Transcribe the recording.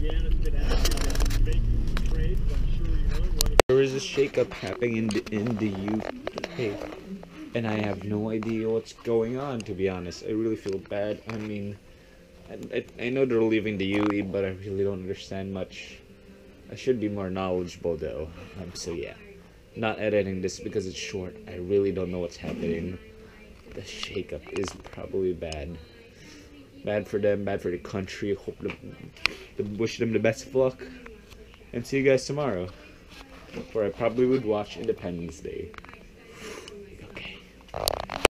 There is a shakeup happening in the UK, and I have no idea what's going on. To be honest, I really feel bad. I mean, I know they're leaving the UE, but I really don't understand much. I should be more knowledgeable though. So yeah, not editing this because it's short. I really don't know what's happening. The shakeup is probably bad. Bad for them, bad for the country. Hope wish them the best of luck. And see you guys tomorrow, where I probably would watch Independence Day.